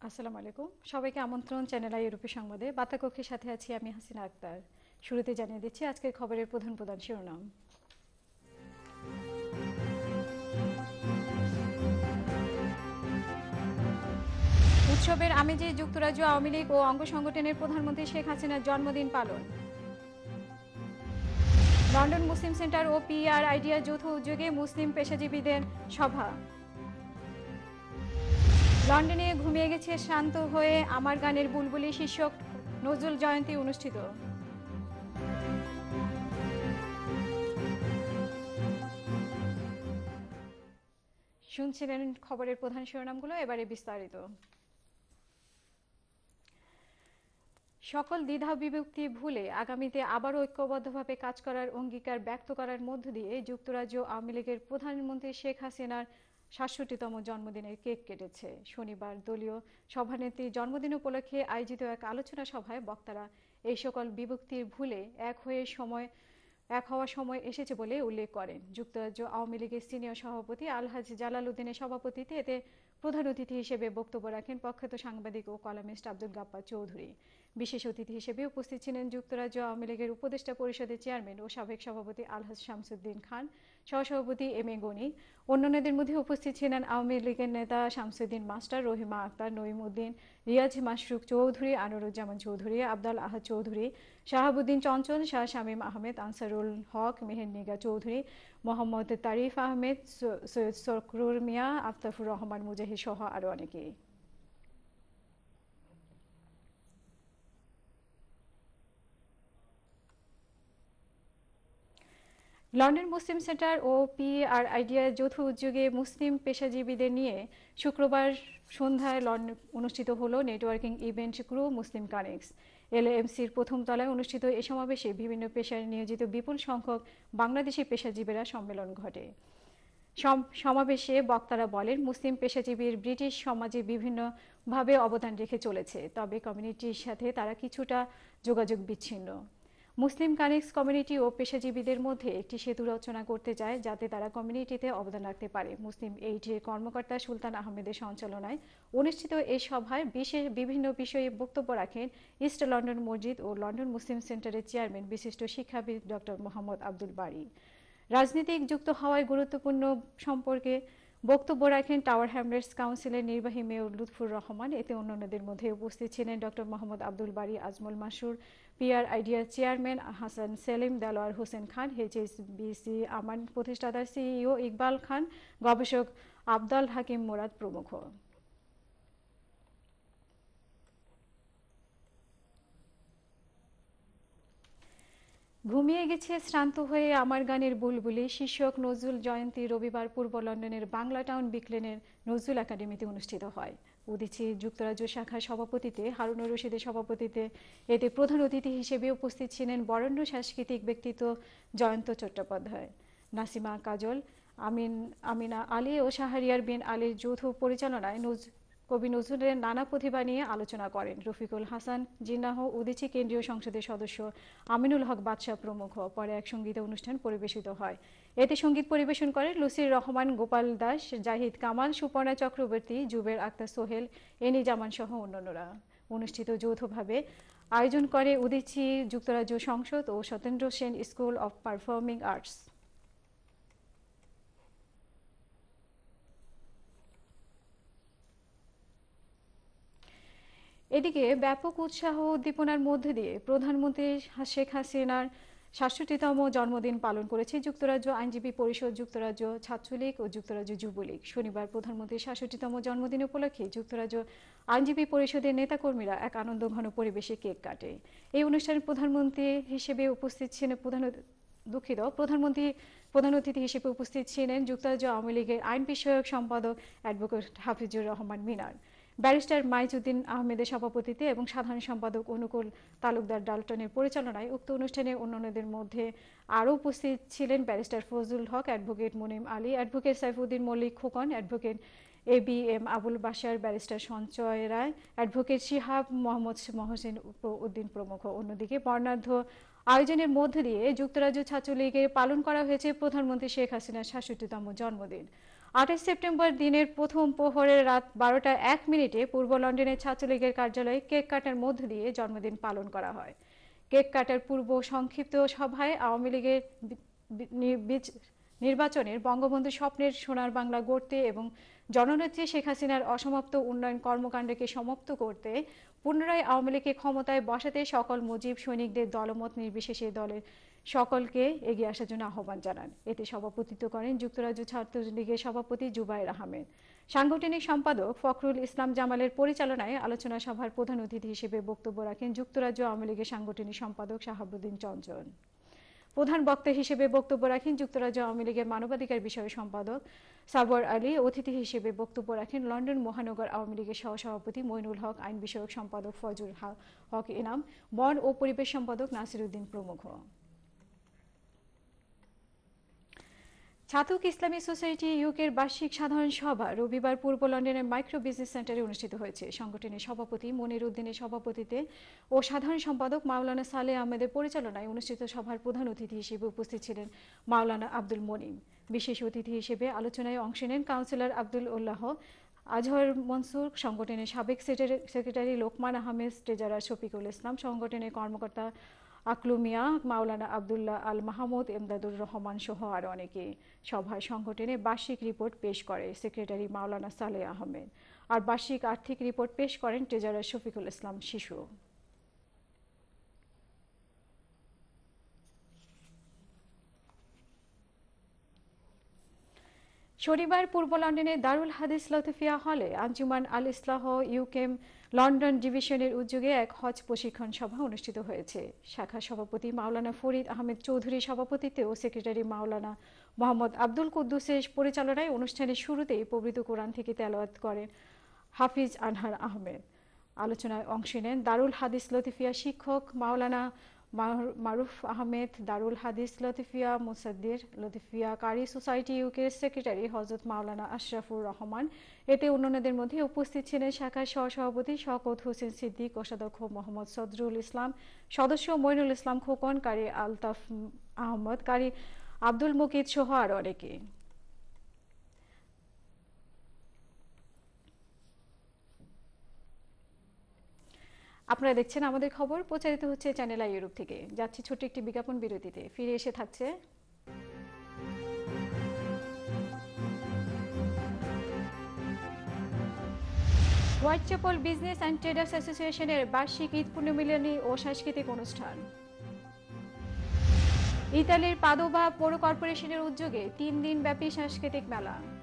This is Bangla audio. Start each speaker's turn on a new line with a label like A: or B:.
A: আসসালামু আলাইকুম, সবাইকে আমন্ত্রণ চ্যানেল আই ইউরোপী সংবাদে। বার্তাকক্ষের সাথে আছি আমি হাসিনা আক্তার। শুরুতে জানিয়ে দিচ্ছি আজকের খবরের প্রধান প্রধান শিরোনাম। উৎসবের আমেজে যুক্তরাজ্য আওয়ামী লীগ ও অঙ্গ সংগঠনের প্রধানমন্ত্রী শেখ হাসিনার জন্মদিন পালন। লন্ডন মুসলিম সেন্টার ও পিআর আইডিয়ার যৌথ উদ্যোগে মুসলিম পেশাজীবীদের সভা। লন্ডনে ঘুমিয়ে গেছে শান্ত হয়ে আমার গানের বুলবুলি শীর্ষক নজরুল জয়ন্তী অনুষ্ঠিত। শুনছিলেন খবরের প্রধান শিরোনামগুলো, এবারে বিস্তারিত। সকল দ্বিধা বিভক্তি ভুলে আগামীতে আবার ঐক্যবদ্ধভাবে কাজ করার অঙ্গীকার ব্যক্ত করার মধ্য দিয়ে যুক্তরাজ্য আওয়ামী লীগের প্রধানমন্ত্রী শেখ হাসিনার ৬৭তম জন্মদিনের কেক কেটেছে। শনিবার দলীয় সভানেত্রীর জন্মদিন উপলক্ষে আয়োজিত এক আলোচনা সভায় বক্তারা এই সকল বিভক্তির ভুলে এক হওয়ার সময় এসেছে বলে উল্লেখ করেন। যুক্তরাজ্য আওয়ামী লীগের সিনিয়র সভাপতি আলহাজি জালাল উদ্দিনের সভাপতিত্বে এতে প্রধান অতিথি হিসেবে বক্তব্য রাখেন প্রখ্যাত সাংবাদিক ও কলামিস্ট আব্দুল গাফফার চৌধুরী। বিশেষ অতিথি হিসেবে উপস্থিত ছিলেন যুক্তরাজ্য আওয়ামী লীগের উপদেষ্টা পরিষদের চেয়ারম্যান ও সাবেক সভাপতি আলহাজ শামসুদ্দিন খান, সহসভাপতি এম এ গনি। অন্যান্যদের মধ্যে উপস্থিত ছিলেন আওয়ামী লীগের নেতা শামসুদ্দিন মাস্টার, রহিমা আক্তার, নঈম উদ্দিন, রিয়াজ মাশরুক চৌধুরী, আনোয়ারুজ্জামান চৌধুরী, আবদাল আহাদ চৌধুরী, শাহাবুদ্দিন চঞ্চল, শাহ শামীম আহমেদ, আনসারুল হক, মেহেরনিগা চৌধুরী, মোহাম্মদ তারিফ আহমেদ, সৈয়দ সরকুর মিয়া, আফতাবুর রহমান মুজাহিদ সহ আরও অনেকেই। লন্ডন মুসলিম সেন্টার ও পিআর আইডিয়ার যৌথ উদ্যোগে মুসলিম পেশাজীবীদের নিয়ে শুক্রবার সন্ধ্যায় লন্ডন অনুষ্ঠিত হলো networking event group Muslim Connects. এলএমসির প্রথম তলায় অনুষ্ঠিত এ সমাবেশে বিভিন্ন পেশায় নিয়োজিত বিপুল সংখ্যক বাংলাদেশি পেশাজীবীরা সম্মেলন ঘটে। সমাবেশে বক্তারা বলেন, মুসলিম পেশাজীবীর ব্রিটিশ সমাজে বিভিন্নভাবে অবদান রেখে চলেছে, তবে কমিউনিটির সাথে তারা কিছুটা যোগাযোগ বিচ্ছিন্ন। মুসলিম কানেক্টস কমিউনিটি ও পেশাজীবীদের মধ্যে একটি সেতু রচনা করতে চায় যাতে তারা কমিউনিটিতে অবদান রাখতে পারে। মুসলিম এইডের কর্মকর্তা সুলতান আহমেদের সঞ্চালনায় অনুষ্ঠিত এই সভায় বিভিন্ন বিষয়ে বক্তব্য রাখেন ইস্ট লন্ডন মসজিদ ও লন্ডন মুসলিম সেন্টারের চেয়ারম্যান বিশিষ্ট শিক্ষাবিদ ডক্টর মোহাম্মদ আব্দুল বারী। রাজনীতিক যুক্ত হওয়ায় গুরুত্বপূর্ণ সম্পর্কে বক্তব্য রাখেন টাওয়ার হ্যামলেটস কাউন্সিলের নির্বাহী মেয়র লুৎফুর রহমান। এতে অন্যান্যদের মধ্যে উপস্থিত ছিলেন ডক্টর মোহাম্মদ আব্দুল বারী, আজমল মাসুর, পিআর আইডিয়ার চেয়ারম্যান হাসান সেলিম, দেলোয়ার হোসেন খান, এইচএসবিসি আমান প্রতিষ্ঠাতার সিইও ইকবাল খান, গবেষক আবদাল হাকিম মুরাদ প্রমুখ। ঘুমিয়ে গেছে শ্রান্ত হয়ে আমার গানের বুলবুলি শীর্ষক নজরুল জয়ন্তী রবিবার পূর্ব লন্ডনের বাংলা টাউন বিকলেনের নজরুল একাডেমিতে অনুষ্ঠিত হয়। উদীচী যুক্তরাজ্য শাখার সভাপতিতে হারুনুর রশিদের সভাপতিত্বে এতে প্রধান অতিথি হিসেবে উপস্থিত ছিলেন বরেণ্য সাংস্কৃতিক ব্যক্তিত্ব জয়ন্ত চট্টোপাধ্যায়, নাসিমা কাজল, আমিনা আলী ও শাহরিয়ার বিন আলীর যৌথ পরিচালনায় কবি নজরুলের নানা প্রতিভা নিয়ে আলোচনা করেন রফিকুল হাসান জিন্নাহ, উদীচী কেন্দ্রীয় সংসদের সদস্য আমিনুল হক বাদশাহ প্রমুখ। পরে এক সঙ্গীত অনুষ্ঠান পরিবেশিত হয়। এতে সঙ্গীত পরিবেশন করেন লুসির রহমান, গোপাল দাস, জাহিদ কামাল, সুপর্ণা চক্রবর্তী, জুবের আক্তার সোহেল, এনি জামান সহ অন্যান্যরা। অনুষ্ঠিত যৌথভাবে আয়োজন করে উদীচী যুক্তরাজ্য সংসদ ও Satyendra Sen school of performing arts. এদিকে ব্যাপক উৎসাহ উদ্দীপনার মধ্য দিয়ে প্রধানমন্ত্রী শেখ হাসিনার ৬৭তম জন্মদিন পালন করেছে যুক্তরাজ্য আইনজীবী পরিষদ, যুক্তরাজ্য ছাত্রলীগ ও যুক্তরাজ্য যুবলীগ। শনিবার প্রধানমন্ত্রীর ৬৭তম জন্মদিন উপলক্ষে যুক্তরাজ্য আইনজীবী পরিষদের নেতাকর্মীরা এক আনন্দঘন পরিবেশে কেক কাটে। এই অনুষ্ঠানে প্রধানমন্ত্রী হিসেবে উপস্থিত ছিলেন প্রধান অতিথি হিসেবে উপস্থিত ছিলেন যুক্তরাজ্য আওয়ামী লীগের আইন বিষয়ক সম্পাদক অ্যাডভোকেট হাফিজুর রহমান মিনার, ব্যারিস্টার মাইজউদ্দিন আহমেদের সভাপতিত্বে এবং সাধারণ সম্পাদক অনুকূল তালুকদার ডাল্টনের পরিচালনায়। উক্ত অনুষ্ঠানে অন্যান্যদের মধ্যে আরও উপস্থিত ছিলেন barrister Fazlul Haque, advocate Munim Ali, advocate Saifuddin Mallik Khokon, advocate ABM Abul Bashar, barrister Sanchay Roy, advocate Shihab Mohammad Mohsin Uddin প্রমুখ। অন্যদিকে বর্ণাঢ্য আয়োজনের মধ্য দিয়ে যুক্তরাজ্য ছাত্রলীগের পালন করা হয়েছে প্রধানমন্ত্রী শেখ হাসিনার ৬৭তম জন্মদিন। 28 সেপ্টেম্বর দিনের প্রথম প্রহরে রাত 12:01 পূর্ব লন্ডনের ছাত্রলীগের কার্যালয়ে কেক কাটার মধ্য দিয়ে জন্মদিন পালন করা হয়। কেক কাটার পূর্ব সংক্ষিপ্ত সভায় আওয়ামী লীগের নির্বাচনের বঙ্গবন্ধু স্বপ্নের সোনার বাংলা গড়তে এবং জননেত্রী শেখ হাসিনার অসমাপ্ত উন্নয়ন কর্মকাণ্ডকে সমাপ্ত করতে পুনরায় আওয়ামী লীগকে ক্ষমতায় বসাতে সকল মুজিব সৈনিকদের দলমত নির্বিশেষে দলের সকলকে এগিয়ে আসার জন্য আহ্বান জানান। এতে সভাপতিত্ব করেন যুক্তরাজ্য ছাত্রলীগের সভাপতি জুবায়ের আহমেদ। সাংগঠনিক সম্পাদক ফখরুল ইসলাম জামালের পরিচালনায় আলোচনা সভার প্রধান অতিথি হিসেবে বক্তব্য রাখেন যুক্তরাজ্য আওয়ামী লীগের সাংগঠনিক সম্পাদক শাহাবুদ্দিন চঞ্চল। প্রধান বক্তা হিসেবে বক্তব্য রাখেন যুক্তরাজ্য আওয়ামী লীগের মানবাধিকার বিষয়ক সম্পাদক সাবর আলী। অতিথি হিসেবে বক্তব্য রাখেন লন্ডন মহানগর আওয়ামী লীগের সহসভাপতি মইনুল হক, আইন বিষয়ক সম্পাদক ফজল হক ইনাম, বন ও পরিবেশ সম্পাদক নাসির উদ্দিন প্রমুখ। ছাতক ইসলামী সোসাইটি ইউকের বার্ষিক সাধারণ সভা রবিবার পূর্ব লন্ডনের মাইক্রো বিজনেস সেন্টারে অনুষ্ঠিত হয়েছে। সংগঠনের সভাপতি মনির উদ্দিনের সভাপতিত্বে ও সাধারণ সম্পাদক মাওলানা সালেহ আহমেদের পরিচালনায় অনুষ্ঠিত সভার প্রধান অতিথি হিসেবে উপস্থিত ছিলেন মাওলানা আব্দুল মনিম। বিশেষ অতিথি হিসেবে আলোচনায় অংশ নেন কাউন্সিলর আব্দুল উল্লাহ আজহর মনসুর, সংগঠনের সাবেক সেক্রেটারি লোকমান আহমেদ, ট্রেজারার শফিকুল ইসলাম, সংগঠনের কর্মকর্তা আকলুমিয়া, মাওলানা আবদুল্লাহ আল মাহমুদ, এমদাদুর রহমান সহ আরও অনেকে। সভায় সংগঠনের বার্ষিক রিপোর্ট পেশ করে সেক্রেটারি মাওলানা সালেহ আহমেদ আর বার্ষিক আর্থিক রিপোর্ট পেশ করেন ট্রেজারার শফিকুল ইসলাম শিশু। শনিবার পূর্ব লন্ডনের দারুল হাদিস লতিফিয়া হলে আঞ্জুমান আল ইসলাহ ইউকেম লন্ডন ডিভিশনের উদ্যোগে এক হজ প্রশিক্ষণ সভা অনুষ্ঠিত হয়েছে। শাখা সভাপতি মাওলানা ফরিদ আহমেদ চৌধুরীর সভাপতিত্বে ও সেক্রেটারি মাওলানা মোহাম্মদ আব্দুল কুদ্দুসের পরিচালনায় অনুষ্ঠানের শুরুতেই পবিত্র কোরআন থেকে তেলাওয়াত করেন হাফিজ আনহার আহমেদ। আলোচনায় অংশ নেন দারুল হাদিস লতিফিয়া শিক্ষক মাওলানা মারুফ আহমেদ, দারুল হাদিস লতিফিয়া মুসাদ্দির লতিফিয়া কারি সোসাইটি ইউকের সেক্রেটারি হযরত মাওলানা আশরাফুর রহমান। এতে অন্যান্যদের মধ্যে উপস্থিত ছিলেন শাখার সহসভাপতি শওকত হোসেন সিদ্দিক, কোষাধ্যক্ষ মোহাম্মদ সদরুল ইসলাম, সদস্য মইনুল ইসলাম খোকন, কারি আলতাফ আহমদ, কারি আব্দুল মুকিত সহ আরও অনেকে। আপনারা দেখছেন আমাদের খবর প্রচারিত হচ্ছে চ্যানেল আই ইউরোপ থেকে। যাচ্ছি ছোট্ট একটি বিজ্ঞাপন বিরতিতে, ফিরে এসে থাকছে হোয়াইটচ্যাপল বিজনেস অ্যান্ড ট্রেডার্স অ্যাসোসিয়েশনের বার্ষিক ঈদ পুণ্যমিলনী ও সাংস্কৃতিক অনুষ্ঠান। ইতালির পাদোভা পৌর কর্পোরেশনের উদ্যোগে 3 দিন ব্যাপী সাংস্কৃতিক মেলা।